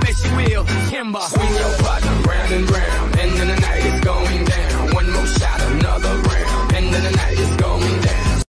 yes you will. Kimber, swing your partner round and round, and in the night.